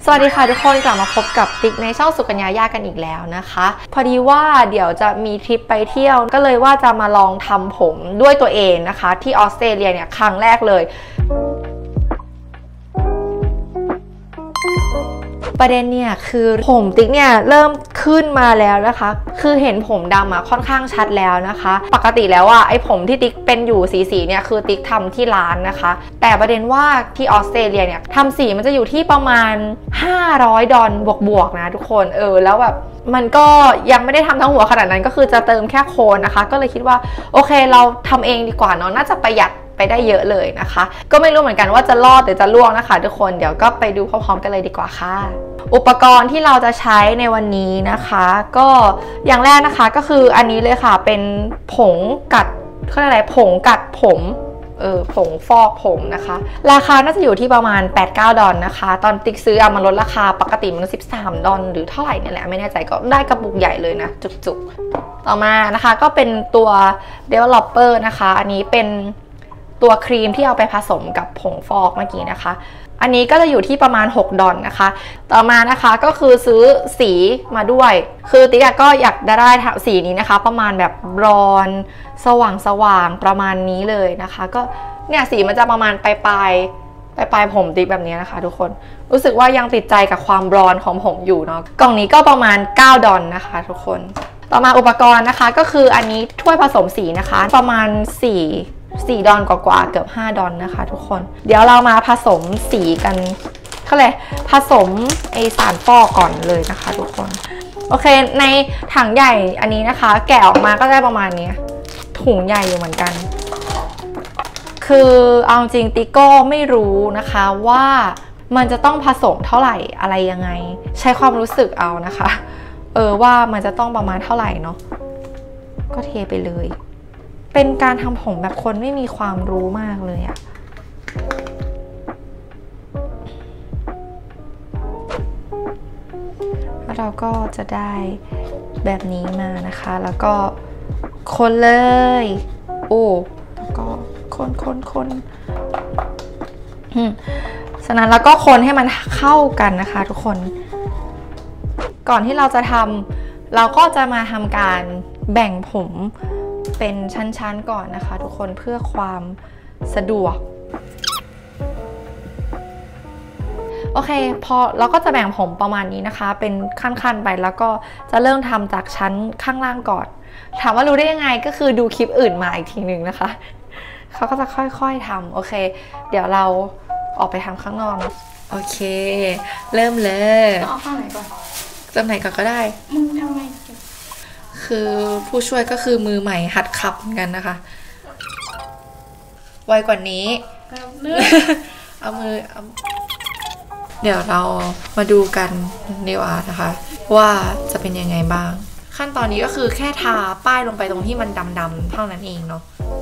สวัสดีค่ะทุกคนกลับมาพบกับติ๊กในช่องสุกัญญาย่ากันอีกแล้วนะคะพอดีว่าเดี๋ยวจะมีทริปไปเที่ยวก็เลยว่าจะมาลองทำผมด้วยตัวเองนะคะที่ออสเตรเลียเนี่ยครั้งแรกเลยประเด็นเนี่ยคือผมติ๊กเนี่ยเริ่มขึ้นมาแล้วนะคะคือเห็นผมดำอะค่อนข้างชัดแล้วนะคะปกติแล้วอะไอผมที่ติ๊กเป็นอยู่สีเนี่ยคือติ๊กทำที่ร้านนะคะแต่ประเด็นว่าที่ออสเตรเลียเนี่ยทำสีมันจะอยู่ที่ประมาณ$500บวกนะทุกคนแล้วแบบมันก็ยังไม่ได้ทำทั้งหัวขนาดนั้นก็คือจะเติมแค่โคนนะคะก็เลยคิดว่าโอเคเราทำเองดีกว่าเนาะน่าจะประหยัดไปได้เยอะเลยนะคะก็ไม่รู้เหมือนกันว่าจะรอดหรือจะล่วงนะคะทุกคนเดี๋ยวก็ไปดูพร้อมๆกันเลยดีกว่าค่ะอุปกรณ์ที่เราจะใช้ในวันนี้นะคะก็อย่างแรกนะคะก็คืออันนี้เลยค่ะเป็นผงกัดเขาเรียกอะไรผงกัดผมผงฟอกผมนะคะราคาน่าจะอยู่ที่ประมาณ$8-9นะคะตอนติ๊กซื้อมันลดราคาปกติมัน$13หรือเท่าไหร่เนี่ยแหละไม่แน่ใจก็ได้กระปุกใหญ่เลยนะจุกๆต่อมานะคะก็เป็นตัว developer นะคะอันนี้เป็นตัวครีมที่เอาไปผสมกับผงฟอกเมื่อกี้นะคะอันนี้ก็จะอยู่ที่ประมาณ$6นะคะต่อมานะคะก็คือซื้อสีมาด้วยคือติ๊กก็อยากได้สีนี้นะคะประมาณแบบบรอนสว่างประมาณนี้เลยนะคะก็เนี่ยสีมันจะประมาณปลายผมติ๊กแบบนี้นะคะทุกคนรู้สึกว่ายังติดใจกับความบรอนของผมอยู่เนาะกล่องนี้ก็ประมาณ$9นะคะทุกคนต่อมาอุปกรณ์นะคะก็คืออันนี้ถ้วยผสมสีนะคะประมาณ$4กว่าเกือบ$5นะคะทุกคนเดี๋ยวเรามาผสมสีกันเขาเลยผสมไอสารฟอกก่อนเลยนะคะทุกคนโอเคในถังใหญ่อันนี้นะคะแกะออกมาก็ได้ประมาณนี้ถุงใหญ่อยู่เหมือนกันคือเอาจริงติ๊กก็ไม่รู้นะคะว่ามันจะต้องผสมเท่าไหร่อะไรยังไงใช้ความรู้สึกเอานะคะว่ามันจะต้องประมาณเท่าไหร่เนาะก็เทไปเลยเป็นการทำผมแบบคนไม่มีความรู้มากเลยอะแล้วเราก็จะได้แบบนี้มานะคะแล้วก็คนเลยแล้วก็คนฉะนั้นแล้วก็คนให้มันเข้ากันนะคะทุกคนก่อนที่เราจะทำเราก็จะมาทำการแบ่งผมเป็นชั้นๆก่อนนะคะทุกคนเพื่อความสะดวกโอเคพอเราก็จะแบ่งผมประมาณนี้นะคะเป็นขั้นๆไปแล้วก็จะเริ่มทำจากชั้นข้างล่างก่อนถามว่ารู้ได้ยังไงก็คือดูคลิปอื่นมาอีกทีหนึ่งนะคะเขาก็จะค่อยๆทำโอเคเดี๋ยวเราออกไปทำข้างนอกโอเคเริ่มเลยเอาข้างไหนก่อนเริ่มไหนก่อนก็ได้มึงทำไมคือผู้ช่วยก็คือมือใหม่หัดขับเหมือนกันนะคะไวกว่านี้เอามือเดี๋ยวเรามาดูกันดีกว่านะคะว่าจะเป็นยังไงบ้างขั้นตอนนี้ก็คือแค่ทาป้ายลงไปตรงที่มันดำๆเท่านั้นเองเนาะ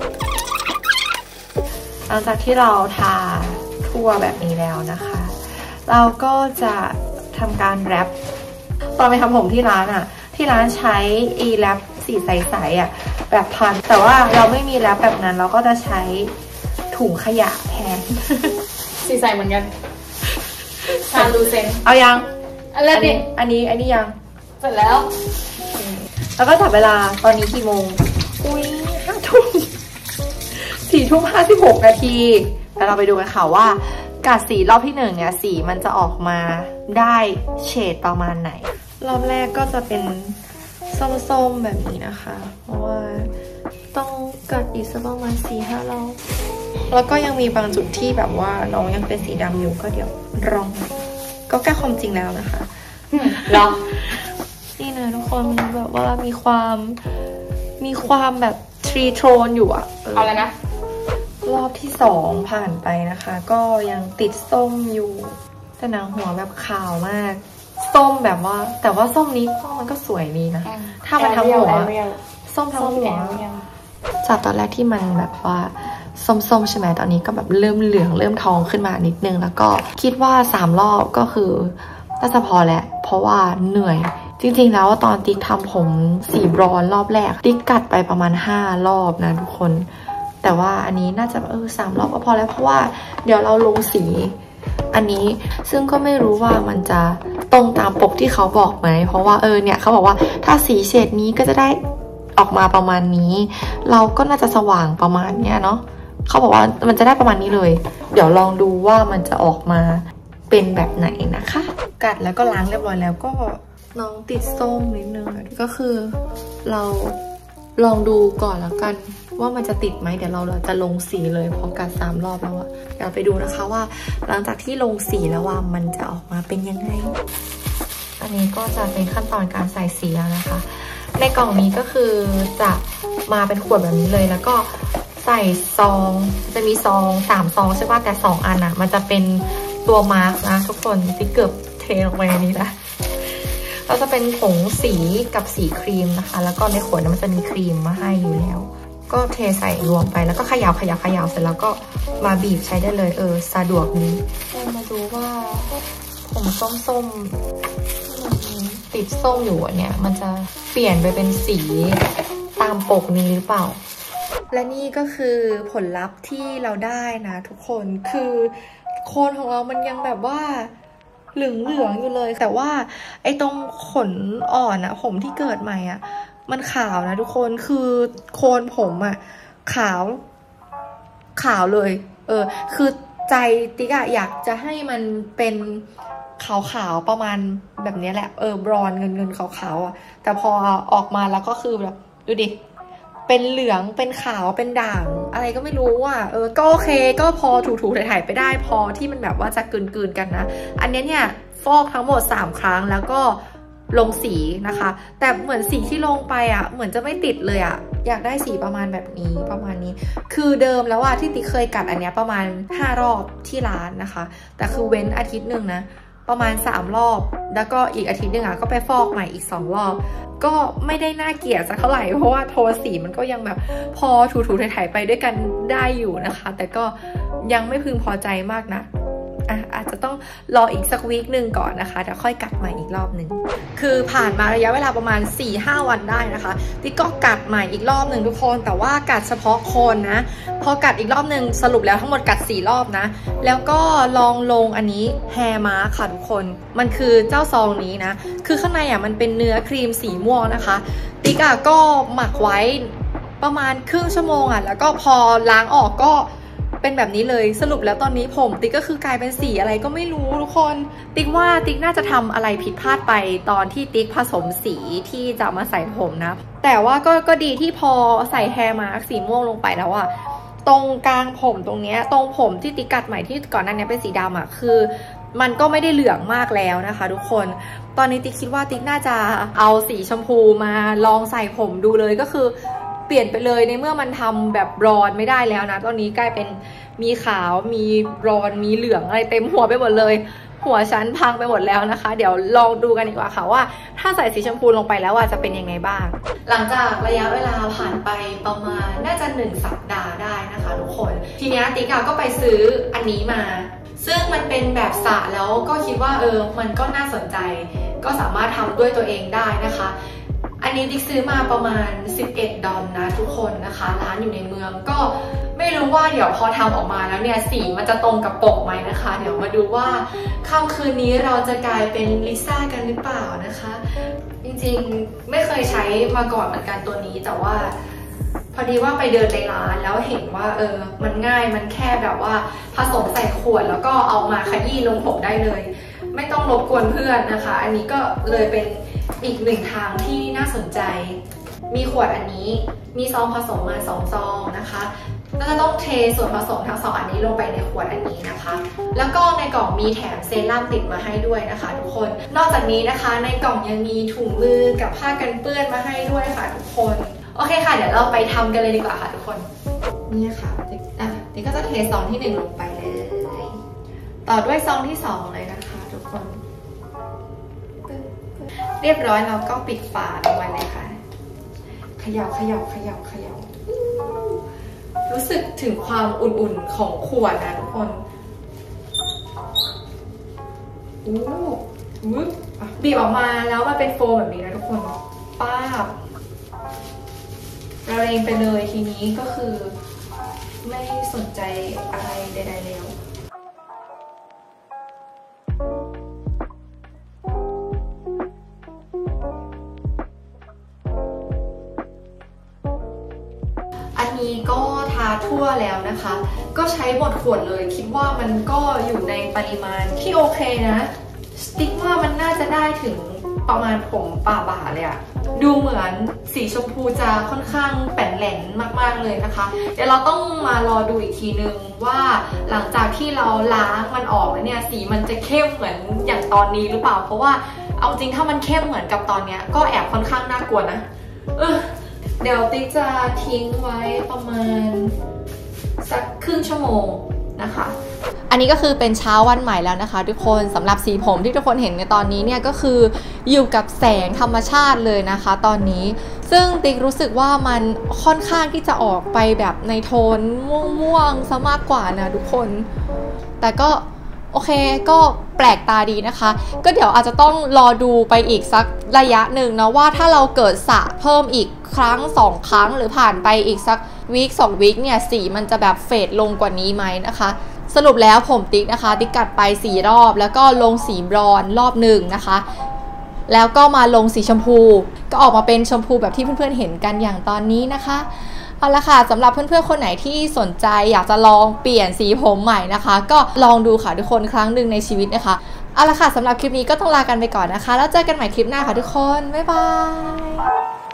หลังจากที่เราทาทั่วแบบนี้แล้วนะคะเราก็จะทำการแรปตอนไปทำผมที่ร้านอะที่ร้านใช้แรปสีใสๆอ่ะแบบพันแต่ว่าเราไม่มีแรปแบบนั้นเราก็จะใช้ถุงขยะแทนสีใสเหมือนกันชาลูเซนเอายังอะไรดิอันนี้ยังเสร็จแล้วแล้วก็จับเวลาตอนนี้กี่โมง5 ทุ่ม4 ทุ่ม 56 นาทีแล้วเราไปดูกันค่ะว่ากัดสีรอบที่1เนี่ยสีมันจะออกมาได้เฉดประมาณไหนรอบแรกก็จะเป็นส้มๆแบบนี้นะคะเพราะว่าต้องกัดอีกสักประมาณ4-5 รอบแล้วก็ยังมีบางจุดที่แบบว่าน้องยังเป็นสีดำอยู่ก็เดี๋ยวลองก็แก้ความจริงแล้วนะคะลองนี่นะทุกคนแบบว่ามีความแบบทรีโทนอยู่อะเอาเลยนะรอบที่2ผ่านไปนะคะก็ยังติดส้มอยู่แต่หนังหัวแบบขาวมากส้มแบบว่าแต่ว่าส้มนี้มันก็สวยดีนะถ้ามันทั้งหัวส้มทั้งหัวจากตอนแรกที่มันแบบว่าส้มๆใช่ไหมตอนนี้ก็แบบเริ่มเหลืองเริ่มทองขึ้นมานิดนึงแล้วก็คิดว่า3 รอบก็คือน่าจะพอแล้วเพราะว่าเหนื่อยจริงๆแล้วตอนติ๊กทำผมสีบรอนรอบแรกติ๊กกัดไปประมาณ5 รอบนะทุกคนแต่ว่าอันนี้น่าจะ3 รอบก็พอแล้วเพราะว่าเดี๋ยวเราลงสีอันนี้ซึ่งก็ไม่รู้ว่ามันจะตรงตามปกที่เขาบอกไหมเพราะว่าเนี่ยเขาบอกว่าถ้าสีเฉดนี้ก็จะได้ออกมาประมาณนี้เราก็น่าจะสว่างประมาณเนี้ยเนาะเขาบอกว่ามันจะได้ประมาณนี้เลยเดี๋ยวลองดูว่ามันจะออกมาเป็นแบบไหนนะคะกัดแล้วก็ล้างเรียบร้อยแล้วก็น้องติดส้มนิดนึงก็คือเราลองดูก่อนแล้วกันว่ามันจะติดไหมเดี๋ยวเราจะลงสีเลยพอกัด3 รอบแล้วอะเดี๋ยวไปดูนะคะว่าหลังจากที่ลงสีแล้วว่ามันจะออกมาเป็นยังไงอันนี้ก็จะเป็นขั้นตอนการใส่สีแล้วนะคะในกล่องนี้ก็คือจะมาเป็นขวดแบบนี้เลยแล้วก็ใส่ซองจะมีซอง3 ซองใช่ป่ะแต่2 อันอะมันจะเป็นตัวมาร์กนะทุกคนที่เกือบเทลงไปในนี้นะเราจะเป็นผงสีกับสีครีมนะคะแล้วก็ในขวดมันจะมีครีมมาให้อยู่แล้วก็เทใส่รวมไปแล้วก็เขย่าเสร็จแล้วก็มาบีบใช้ได้เลยสะดวกนี้มาดูว่าผงส้มติดส้มอยู่เนี่ยมันจะเปลี่ยนไปเป็นสีตามปกนี้หรือเปล่าและนี่ก็คือผลลัพธ์ที่เราได้นะทุกคนคือโคนของเรามันยังแบบว่าเหลืองอยู่เลยแต่ว่าไอ้ตรงขนอ่อนอะผมที่เกิดใหม่อะมันขาวนะทุกคนคือโคนผมอะขาวเลยคือใจติ๊กอะอยากจะให้มันเป็นขาวประมาณแบบนี้แหละบรอนเงินขาวอะแต่พอออกมาแล้วก็คือแบบดูดิเป็นเหลืองเป็นขาวเป็นด่างอะไรก็ไม่รู้อ่ะก็โอเคก็พอถูถ่ายไปได้พอที่มันแบบว่าจะกลืนกันนะอันนี้เนี่ยฟอกทั้งหมด3 ครั้งแล้วก็ลงสีนะคะแต่เหมือนสีที่ลงไปอ่ะเหมือนจะไม่ติดเลยอ่ะอยากได้สีประมาณแบบนี้ประมาณนี้คือเดิมแล้วอ่ะที่ติ๊กเคยกัดอันเนี้ยประมาณ5 รอบที่ร้านนะคะแต่คือเว้นอาทิตย์หนึ่งนะประมาณ3 รอบแล้วก็อีกอาทิตย์หนึ่งอ่ะก็ไปฟอกใหม่อีก2 รอบก็ไม่ได้น่าเกลียดสักเท่าไหร่เพราะว่าโทนสีมันก็ยังแบบพอถูถ่ายไปด้วยกันได้อยู่นะคะแต่ก็ยังไม่พึงพอใจมากนะอาจจะต้องรออีกสักวีคหนึ่งก่อนนะคะเดี๋ยวค่อยกัดใหม่อีกรอบหนึ่งคือผ่านมาระยะเวลาประมาณ 4-5 วันได้นะคะติ๊กก็กัดใหม่อีกรอบหนึ่งทุกคนแต่ว่ากัดเฉพาะโคนนะพอกัดอีกรอบหนึ่งสรุปแล้วทั้งหมดกัด4 รอบนะแล้วก็ลองลงอันนี้แฮร์มาร์คค่ะทุกคนมันคือเจ้าซองนี้นะคือข้างในมันเป็นเนื้อครีมสีม่วงนะคะติ๊กก็หมักไว้ประมาณครึ่งชั่วโมงแล้วก็พอล้างออกก็เป็นแบบนี้เลยสรุปแล้วตอนนี้ผมติ๊กก็คือกลายเป็นสีอะไรก็ไม่รู้ทุกคนติ๊กว่าติ๊กน่าจะทำอะไรผิดพลาดไปตอนที่ติ๊กผสมสีที่จะมาใส่ผมนะแต่ว่าก็ดีที่พอใส่แฮร์มาร์คสีม่วงลงไปแล้วตรงกลางผมตรงเนี้ยตรงผมที่ติ๊กกัดใหม่ที่ก่อนหน้านี้เป็นสีดำคือมันก็ไม่ได้เหลืองมากแล้วนะคะทุกคนตอนนี้ติ๊กคิดว่าติ๊กน่าจะเอาสีชมพูมาลองใส่ผมดูเลยก็คือเปลี่ยนไปเลยในเมื่อมันทำแบบบรอนไม่ได้แล้วนะตอนนี้กลายเป็นมีขาวมีบรอนมีเหลืองอะไรเต็มหัวไปหมดเลยหัวชั้นพังไปหมดแล้วนะคะเดี๋ยวลองดูกันดีกว่าค่ะว่าถ้าใส่สีชมพูลงไปแล้วจะเป็นยังไงบ้างหลังจากระยะเวลาผ่านไปประมาณน่าจะ1 สัปดาห์ได้นะคะทุกคนทีนี้ติ๊กก็ไปซื้ออันนี้มาซึ่งมันเป็นแบบสระแล้วก็คิดว่ามันก็น่าสนใจก็สามารถทำด้วยตัวเองได้นะคะอันนี้ติ๊กซื้อมาประมาณ$11นะทุกคนนะคะร้านอยู่ในเมืองก็ไม่รู้ว่าเดี๋ยวพอทำออกมาแล้วเนี่ยสีมันจะตรงกับปกไหมนะคะเดี๋ยวมาดูว่าค่ำคืนนี้เราจะกลายเป็นลิซ่ากันหรือเปล่านะคะจริงๆไม่เคยใช้มาก่อนเหมือนกันตัวนี้แต่ว่าพอดีว่าไปเดินในร้านแล้วเห็นว่ามันง่ายมันแค่แบบว่าผสมใส่ขวดแล้วก็เอามาขยี้ลงผมได้เลยไม่ต้องรบกวนเพื่อนนะคะอันนี้ก็เลยเป็นอีก1 ทางที่น่าสนใจมีขวดอันนี้มีซองผสมมา2 ซองนะคะก็จะต้องเทส่วนผสมทั้ง2 อันนี้ลงไปในขวดอันนี้นะคะแล้วก็ในกล่องมีแถมเซรั่มติดมาให้ด้วยนะคะทุกคนนอกจากนี้นะคะในกล่องยังมีถุงมือกับผ้ากันเปื้อนมาให้ด้วยค่ะทุกคนโอเคค่ะเดี๋ยวเราไปทำกันเลยดีกว่าค่ะทุกคนนี่ค่ะติ๊กก็จะเทซองที่1ลงไปเลยต่อด้วยซองที่2เลยนะคะทุกคนเรียบร้อยเราก็ปิดฝาลงไว้เลยค่ะเขย่ารู้สึกถึงความอุ่นๆของขวดนะทุกคนบีบออกมาแล้วมันเป็นโฟมแบบนี้นะทุกคนป้าบระเรงไปเลยทีนี้ก็คือไม่สนใจอะไรใดๆแล้วทั่วแล้วนะคะ ก็ใช้หมดขวดเลยคิดว่ามันก็อยู่ในปริมาณที่โอเคนะสติ๊กว่ามันน่าจะได้ถึงประมาณผมป่าบ่าเลยอะดูเหมือนสีชมพูจะค่อนข้างแป่นแหลนมากๆเลยนะคะเดี๋ยวเราต้องมารอดูอีกทีนึงว่าหลังจากที่เราล้างมันออกแล้วเนี่ยสีมันจะเข้มเหมือนอย่างตอนนี้หรือเปล่าเพราะว่าเอาจริงถ้ามันเข้มเหมือนกับตอนเนี้ยก็แอบค่อนข้างน่ากลัวนะเดี๋ยวติ๊กจะทิ้งไว้ประมาณสักครึ่งชั่วโมงนะคะอันนี้ก็คือเป็นเช้าวันใหม่แล้วนะคะทุกคนสำหรับสีผมที่ทุกคนเห็นในตอนนี้เนี่ยก็คืออยู่กับแสงธรรมชาติเลยนะคะตอนนี้ซึ่งติ๊กรู้สึกว่ามันค่อนข้างที่จะออกไปแบบในโทนม่วงๆซะมากกว่านะทุกคนแต่ก็โอเคก็แปลกตาดีนะคะก็เดี๋ยวอาจจะต้องรอดูไปอีกสักระยะหนึ่งนะว่าถ้าเราเกิดสระเพิ่มอีกครั้ง2 ครั้งหรือผ่านไปอีกสักวีค2 วีคเนี่ยสีมันจะแบบเฟดลงกว่านี้ไหมนะคะสรุปแล้วผมติ๊กนะคะติ๊กกัดไป4 รอบแล้วก็ลงสีบรอนซ์รอบหนึ่งนะคะแล้วก็มาลงสีชมพูก็ออกมาเป็นชมพูแบบที่เพื่อนๆเห็นกันอย่างตอนนี้นะคะเอาละค่ะสำหรับเพื่อนๆคนไหนที่สนใจอยากจะลองเปลี่ยนสีผมใหม่นะคะก็ลองดูค่ะทุกคนครั้งหนึ่งในชีวิตนะคะเอาละค่ะสำหรับคลิปนี้ก็ต้องลากันไปก่อนนะคะแล้วเจอกันใหม่คลิปหน้าค่ะทุกคนบ๊ายบาย